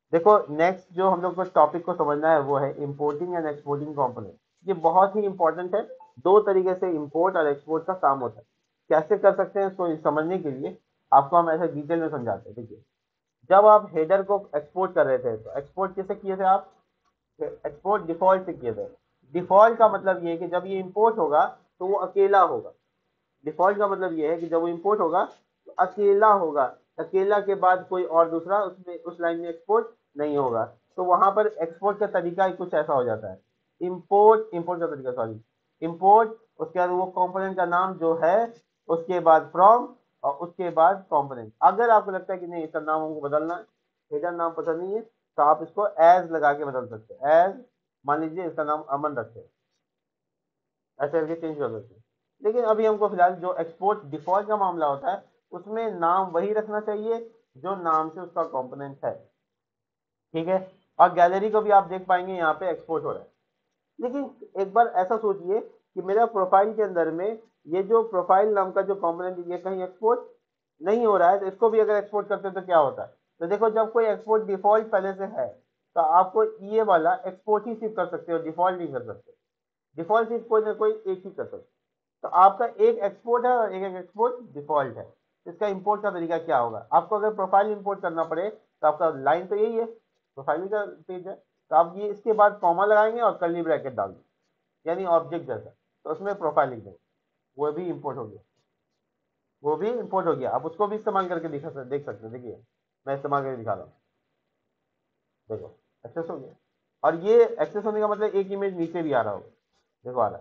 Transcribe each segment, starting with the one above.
देखो नेक्स्ट जो हम लोग को टॉपिक को समझना है वो है इंपोर्टिंग एंड एक्सपोर्टिंग कंपोनेंट। ये बहुत ही इंपॉर्टेंट है। दो तरीके से इंपोर्ट और एक्सपोर्ट का काम होता है। कैसे कर सकते हैं इसको समझने के लिए आपको हम ऐसे डिटेल में समझाते हैं। देखिए, जब आप हेडर को एक्सपोर्ट कर रहे थे तो एक्सपोर्ट कैसे किए थे आप? एक्सपोर्ट डिफॉल्ट से किए थे। डिफॉल्ट का मतलब ये है कि जब ये इंपोर्ट होगा तो वो अकेला होगा। डिफॉल्ट का मतलब ये है कि जब वो इंपोर्ट होगा तो अकेला होगा। अकेला के बाद कोई और दूसरा उसमें उस लाइन में एक्सपोर्ट नहीं होगा। तो वहां पर एक्सपोर्ट का तरीका ही कुछ ऐसा हो जाता है। इंपोर्ट का तरीका, सॉरी, इंपोर्ट, उसके बाद वो कंपोनेंट का नाम जो है, उसके बाद फ्रॉम, और उसके बाद कंपोनेंट। अगर आपको लगता है कि नहीं इसका नाम हमको बदलना है, हेडर नाम पसंद नहीं है, तो आप इसको एज लगा के बदल सकते हैं। एज, मान लीजिए इसका नाम अमन रखते हैं, ऐसे करके चेंज कर सकते हैं। लेकिन अभी हमको फिलहाल जो एक्सपोर्ट डिफॉल्ट का मामला होता है उसमें नाम वही रखना चाहिए जो नाम से उसका कंपोनेंट है। ठीक है। और गैलरी को भी आप देख पाएंगे यहाँ पे एक्सपोर्ट हो रहा है। लेकिन एक बार ऐसा सोचिए कि मेरा प्रोफाइल के अंदर में ये जो प्रोफाइल नाम का जो कंपोनेंट ये कहीं एक्सपोर्ट नहीं हो रहा है, तो इसको भी अगर एक्सपोर्ट करते हैं तो क्या होता है? तो देखो, जब कोई एक्सपोर्ट डिफॉल्ट पहले से है तो आपको ये वाला एक्सपोर्ट ही सिर्फ कर सकते हो, डिफॉल्ट नहीं कर सकते। डिफॉल्ट सिर्फ कोई ना कोई एक ही कर सकते। तो आपका एक एक्सपोर्ट है और एक एक एक्सपोर्ट डिफॉल्ट है। इसका इंपोर्ट का तरीका क्या होगा? आपको अगर प्रोफाइल इंपोर्ट करना पड़े तो आपका लाइन तो यही है, प्रोफाइल का पेज है, तो आप ये इसके बाद कॉमा लगाएंगे और कर्ली ब्रैकेट डाल देंगे, यानी ऑब्जेक्ट जैसा, तो उसमें प्रोफाइल लिख देंगे। वो भी इंपोर्ट हो गया। वो भी इंपोर्ट हो गया। आप उसको भी इस्तेमाल करके देख सकते हैं। देखिए, मैं इस्तेमाल करके दिखा रहा हूँ। देखो, एक्सेस हो गया। और ये एक्सेस होने का मतलब एक इमेज नीचे भी आ रहा होगा। देखो आ रहा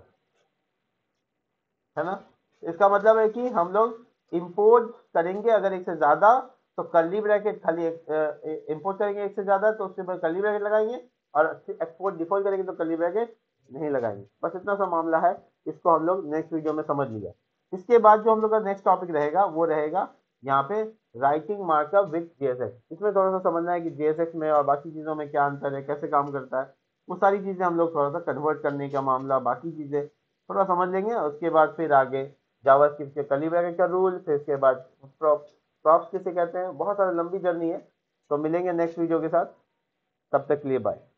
है ना? इसका मतलब है कि हम लोग इंपोर्ट करेंगे अगर एक से ज्यादा, तो कर्ली ब्रैकेट खाली इंपोर्ट करेंगे एक से ज्यादा तो उसके बाद कर्ली ब्रैकेट लगाएंगे, और एक्सपोर्ट डिफॉल्ट करेंगे तो कर्ली ब्रैकेट नहीं लगाएंगे। बस इतना सा मामला है। इसको हम लोग नेक्स्ट वीडियो में समझ लिया। इसके बाद जो हम लोग का नेक्स्ट टॉपिक रहेगा वो रहेगा यहाँ पे राइटिंग मार्कअप विथ जेएसएक्स। इसमें थोड़ा सा समझना है कि जेएसएक्स में और बाकी चीजों में क्या अंतर है, कैसे काम करता है। वो सारी चीजें हम लोग थोड़ा सा कन्वर्ट करने का मामला, बाकी चीजें थोड़ा समझ लेंगे। उसके बाद फिर आगे जावास्क्रिप्ट के कर्ली ब्रैकेट का रूल, फिर इसके बाद प्रॉप्स किसे कहते हैं। बहुत सारी लंबी जर्नी है। तो मिलेंगे नेक्स्ट वीडियो के साथ। तब तक के लिए बाय।